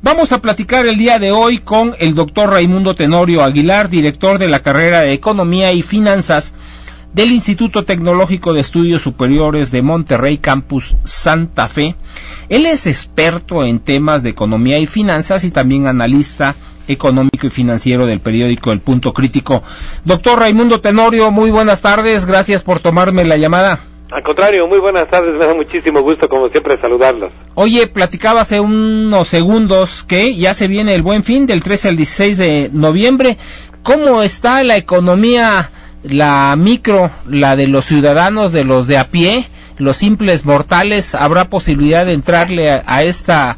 Vamos a platicar el día de hoy con el doctor Raimundo Tenorio Aguilar, director de la carrera de Economía y Finanzas del Instituto Tecnológico de Estudios Superiores de Monterrey, Campus Santa Fe. Él es experto en temas de economía y finanzas y también analista económico y financiero del periódico El Punto Crítico. Doctor Raimundo Tenorio, muy buenas tardes, gracias por tomarme la llamada. Al contrario, muy buenas tardes, me da muchísimo gusto como siempre saludarlos. Oye, platicaba hace unos segundos que ya se viene el Buen Fin del 13 al 16 de noviembre. ¿Cómo está la economía, la micro, la de los ciudadanos, de los de a pie, los simples mortales? ¿Habrá posibilidad de entrarle a esta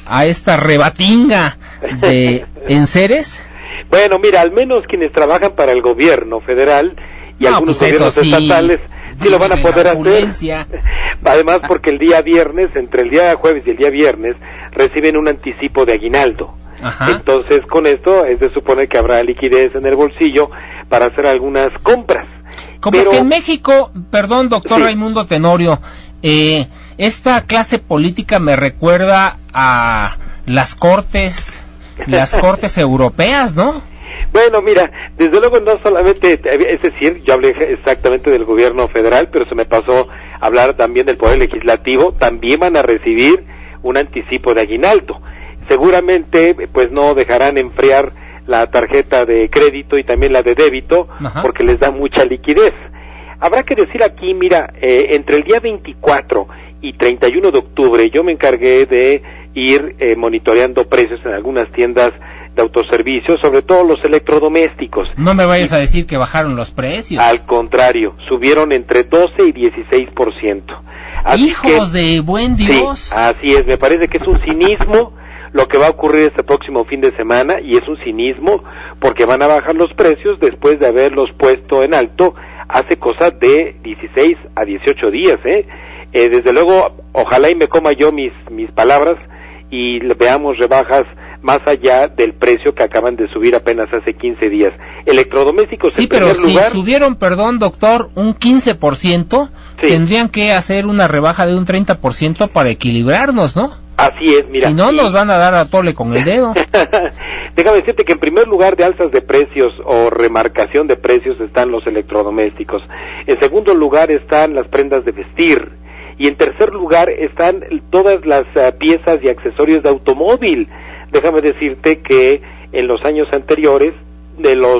rebatinga de enseres? Bueno, mira, al menos quienes trabajan para el gobierno federal y algunos gobiernos estatales sí lo van a poder hacer. Además, porque el día viernes, entre el día jueves y el día viernes, reciben un anticipo de aguinaldo. Ajá. Entonces, con esto es de suponer que habrá liquidez en el bolsillo para hacer algunas compras. Como que en México, perdón, doctor Raimundo Tenorio, esta clase política me recuerda a las cortes europeas, ¿no? Bueno, mira, desde luego no solamente, es decir, yo hablé exactamente del gobierno federal, pero se me pasó hablar también del Poder Legislativo, también van a recibir un anticipo de aguinaldo. Seguramente, pues no dejarán enfriar la tarjeta de crédito y también la de débito, ajá, porque les da mucha liquidez. Habrá que decir aquí, mira, entre el día 24 y 31 de octubre yo me encargué de ir monitoreando precios en algunas tiendas de autoservicio, sobre todo los electrodomésticos. No me vayas a decir que bajaron los precios. Al contrario, subieron entre 12 y 16%. ¡Hijos de buen Dios! Sí, así es, me parece que es un cinismo lo que va a ocurrir este próximo fin de semana, y es un cinismo porque van a bajar los precios después de haberlos puesto en alto hace cosa de 16 a 18 días, desde luego, ojalá y me coma yo mis palabras y veamos rebajas más allá del precio que acaban de subir apenas hace 15 días. Electrodomésticos, sí, en primer lugar... Sí, pero si subieron, perdón, doctor, un 15%, sí, tendrían que hacer una rebaja de un 30% para equilibrarnos, ¿no? Así es, mira. Si no, nos van a dar a tole con el dedo. Déjame decirte que en primer lugar de alzas de precios o remarcación de precios están los electrodomésticos. En segundo lugar están las prendas de vestir. Y en tercer lugar están todas las piezas y accesorios de automóvil. Déjame decirte que en los años anteriores, de los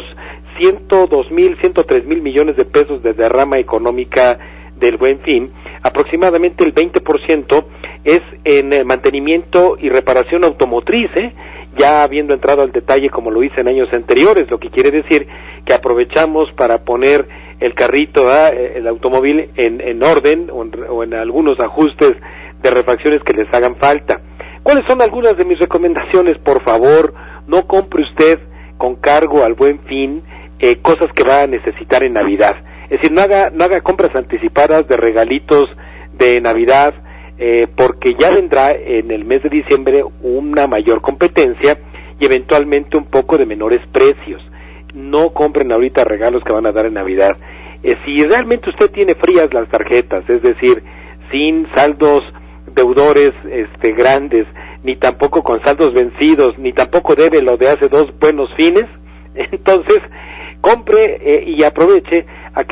103 mil millones de pesos de derrama económica del Buen Fin, aproximadamente el 20% es en mantenimiento y reparación automotriz, ya habiendo entrado al detalle como lo hice en años anteriores, lo que quiere decir que aprovechamos para poner el carrito, el automóvil en orden o en algunos ajustes de refacciones que les hagan falta. ¿Cuáles son algunas de mis recomendaciones? Por favor, no compre usted con cargo al Buen Fin cosas que va a necesitar en Navidad. Es decir, no haga compras anticipadas de regalitos de Navidad, porque ya vendrá en el mes de diciembre una mayor competencia y eventualmente un poco de menores precios. No compren ahorita regalos que van a dar en Navidad. Si realmente usted tiene frías las tarjetas, es decir, sin saldos deudores grandes, ni tampoco con saldos vencidos, ni tampoco debe lo de hace 2 buenos fines, entonces compre y aproveche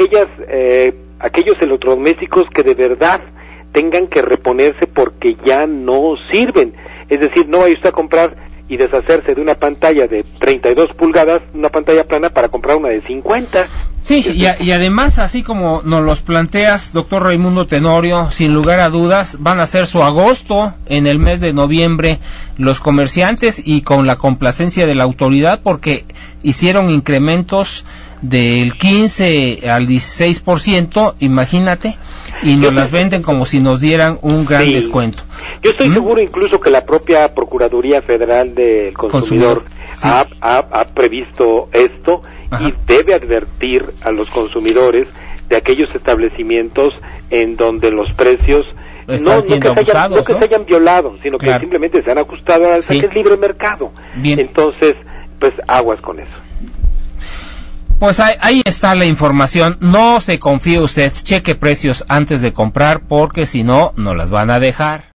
aquellos electrodomésticos que de verdad tengan que reponerse porque ya no sirven. Es decir, no vaya usted a comprar y deshacerse de una pantalla de 32 pulgadas, una pantalla plana, para comprar una de 50. Sí, y además, así como nos los planteas, doctor Raimundo Tenorio, sin lugar a dudas, van a hacer su agosto en el mes de noviembre los comerciantes, y con la complacencia de la autoridad, porque hicieron incrementos del 15 al 16%, imagínate, y nos las venden como si nos dieran un gran descuento. Yo estoy seguro incluso que la propia Procuraduría Federal del Consumidor sí, ha previsto esto. Ajá. Y debe advertir a los consumidores de aquellos establecimientos en donde los precios no que se hayan violado, sino que simplemente se han ajustado al que es libre mercado. Bien. Entonces, pues aguas con eso. Pues ahí está la información. No se confíe usted, cheque precios antes de comprar, porque si no, no las van a dejar.